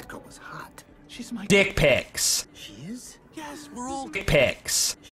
That girl was hot. She's my Dick pics. She is? Yes, we're all dick pics.